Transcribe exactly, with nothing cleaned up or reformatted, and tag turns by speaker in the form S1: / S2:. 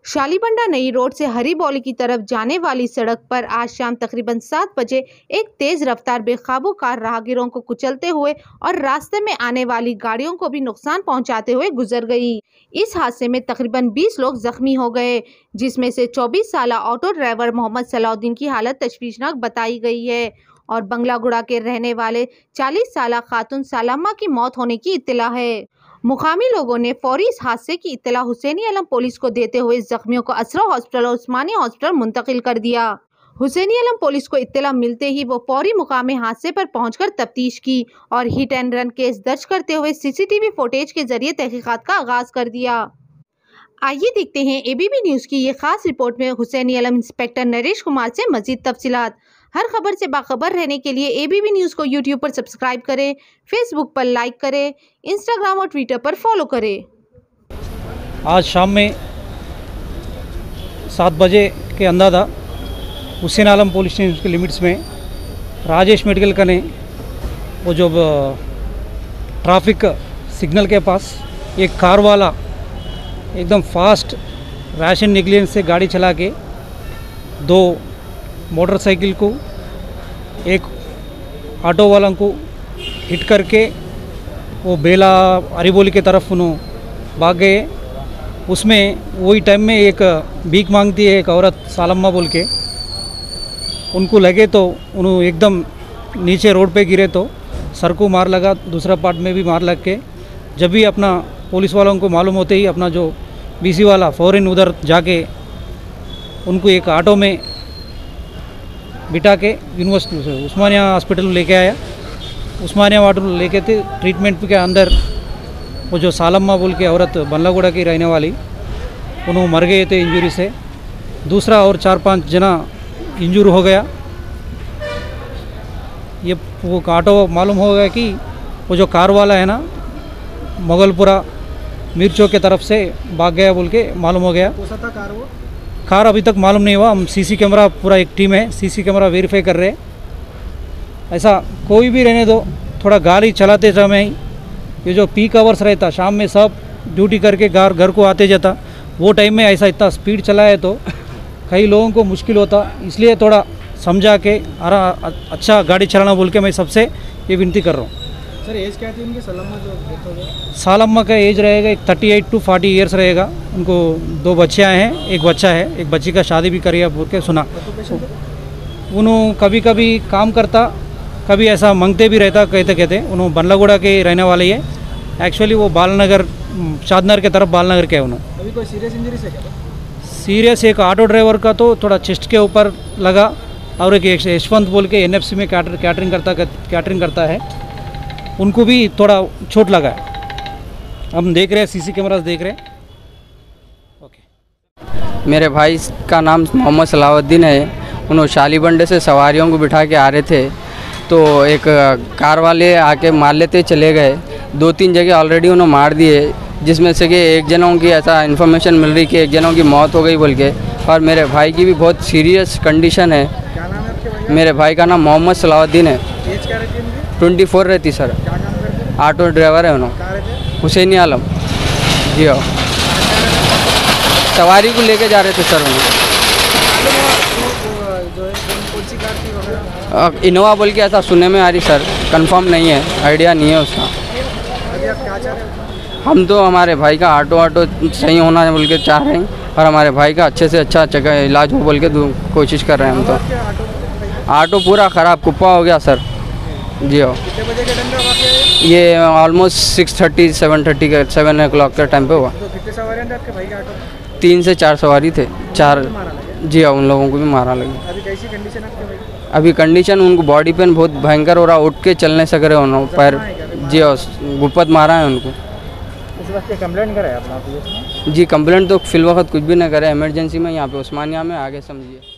S1: शालीबंडा नई रोड से हरिबौली की तरफ जाने वाली सड़क पर आज शाम तकरीबन सात बजे एक तेज रफ्तार बेकाबू कार राहगीरों को कुचलते हुए और रास्ते में आने वाली गाड़ियों को भी नुकसान पहुंचाते हुए गुजर गई। इस हादसे में तकरीबन बीस लोग जख्मी हो गए, जिसमें से चौबीस साल ऑटो ड्राइवर मोहम्मद सलाउद्दीन की हालत तशवीशनाक बताई गई है और बंगलागुड़ा के रहने वाले चालीस साल खातून सालम्मा की मौत होने की इत्तला है। मुकामी लोगों ने फौरी इस हादसे की इत्तला हुसैनी आलम पुलिस को देते हुए जख्मियों को असरा हॉस्पिटल और उस्मानिया हॉस्पिटल मुंतकिल कर दिया। हुसैनी आलम पुलिस को इत्तला मिलते ही वो फौरी मुकामे हादसे पर पहुंचकर तफ्तीश की और हिट एंड रन केस दर्ज करते हुए सीसीटीवी फुटेज के जरिए तहकीकात का आगाज कर दिया। आइए देखते हैं एबीपी न्यूज़ की ये खास रिपोर्ट में हुसैनी आलम इंस्पेक्टर नरेश कुमार से मजीद तफसीलात। हर खबर से बाखबर रहने के लिए एबीपी न्यूज़ को यूट्यूब पर सब्सक्राइब करें, फेसबुक पर लाइक करें, इंस्टाग्राम और ट्विटर पर फॉलो करें।
S2: आज शाम में सात बजे के अंदाज़ा हुसैन आलम पुलिस स्टेशन के लिमिट्स में राजेश मेडिकल का ने वो जो ट्रैफिक सिग्नल के पास एक कार वाला एकदम फास्ट रैशन नेग्लिजेंस से गाड़ी चला के दो मोटरसाइकिल को एक ऑटो वाला को हिट करके वो बेला हरिबौली की तरफ उन्होंने भाग गए। उसमें वही टाइम में एक भीख मांगती है एक औरत सालम्मा बोल के, उनको लगे तो उन्होंने एकदम नीचे रोड पे गिरे तो सर को मार लगा, दूसरा पार्ट में भी मार लग के जब भी अपना पुलिस वालों को मालूम होते ही अपना जो बीसी वाला फ़ौरन उधर जाके उनको एक ऑटो में बिठा के यूनिवर्सिटी से उस्मानिया हॉस्पिटल लेके आया। उस्मानिया हॉस्पिटल लेके थे ट्रीटमेंट के अंदर वो जो सालम्मा बोल के औरत बंगलागुड़ा की रहने वाली उन्होंने मर गए थे इंजरी से, दूसरा और चार पांच जना इंजूर हो गया। ये वो ऑटो मालूम हो गया कि वो जो कार वाला है ना मोगलपुरा मिर्चों के तरफ से भाग गया बोल के मालूम हो गया।
S3: कौन सा था कार वो?
S2: कार अभी तक मालूम नहीं हुआ, हम सीसी कैमरा पूरा एक टीम है सीसी कैमरा वेरीफाई कर रहे हैं। ऐसा कोई भी रहने दो, थोड़ा गाड़ी चलाते समय ये जो पीक आवर्स रहता शाम में सब ड्यूटी करके घर घर को आते जाता, वो टाइम में ऐसा इतना स्पीड चलाए तो कई लोगों को मुश्किल होता, इसलिए थोड़ा समझा के अरा अच्छा गाड़ी चलाना बोल के मैं सबसे ये विनती कर रहा हूँ।
S3: सर एज क्या थी उनकी सालम्मा जो डेथ हो गया?
S2: सालम्मा का एज रहेगा एक thirty eight to forty years रहेगा। उनको दो बच्चियाँ हैं, एक बच्चा है, एक बच्ची का शादी भी करी है बोल के सुना। उन्होंने कभी कभी काम करता, कभी ऐसा मांगते भी रहता, कहते कहते उन्होंने बंगलागुड़ा के रहने वाले है। एक्चुअली वो बालनगर शादनगर के तरफ बालनगर के उन्होंने।
S3: अभी कोई सीरियस इंजरी से क्या?
S2: सीरियस एक ऑटो ड्राइवर का तो थोड़ा चेस्ट के ऊपर लगा और एक यशवंत बोल के एनएफसी में कैटर कैटरिंग करता कैटरिंग करता है, उनको भी थोड़ा चोट लगा है। हम देख रहे हैं सीसी कैमरास देख रहे हैं। ओके।
S4: मेरे भाई का नाम मोहम्मद सलाउद्दीन है। उन्होंने शालीबंडे से सवारियों को बिठा के आ रहे थे तो एक कार वाले आके मार लेते चले गए। दो तीन जगह ऑलरेडी उन्होंने मार दिए, जिसमें से कि एक जनों की ऐसा इन्फॉर्मेशन मिल रही कि एक जनों की मौत हो गई बोल के, और मेरे भाई की भी बहुत सीरियस कंडीशन है।
S3: क्या नाम है आपके भाई?
S4: मेरे भाई का नाम मोहम्मद सलाउद्दीन है।
S3: एज क्या रहती है उनकी?
S4: ट्वेंटी फोर रहती सर।
S3: क्या काम करते हैं?
S4: ऑटो ड्राइवर है उन्होंने।
S3: कहाँ रहते हैं?
S4: हुसैनी आलम जी हाँ। सवारी को लेके जा रहे थे सर उन्होंने।
S3: जो है कौन सी कार थी वगैरह?
S4: इनोवा बोल के ऐसा सुनने में आ रही सर, कंफर्म नहीं है, आइडिया नहीं है उसका।
S3: अभी आप क्या चाह रहे हो?
S4: हम तो हमारे भाई का ऑटो ऑटो सही होना बोल के चाह रहे हैं और हमारे भाई का अच्छे से अच्छा जगह इलाज हो बोल के कोशिश कर रहे हैं हम तो। ऑटो पूरा ख़राब कुप्पा हो गया सर जी हाँ।
S3: कितने बजे के टाइम पे वाक़या है?
S4: ये almost six thirty seven thirty का सेवन ओ क्लॉक के टाइम पे हुआ।
S3: तो कितने सवारियाँ थे आपके भाई के ऑटो?
S4: तीन से चार सवारी थे। चार
S3: मारा लगा?
S4: जी हाँ, उन लोगों को भी मारा लगी।
S3: अभी कैसी कंडीशन है आपके भाई?
S4: अभी कंडीशन उनको बॉडी पेन बहुत भयंकर हो रहा, उठ के चलने से करे उन्होंने पैर जी हाँ गुप्पत मारा है उनको।
S3: इस वक्त कंप्लेंट करें अपना?
S4: जी कंप्लेंट तो फिल वक्त कुछ भी नहीं करे, इमरजेंसी में यहाँ पे उस्मानिया में आगे समझिए।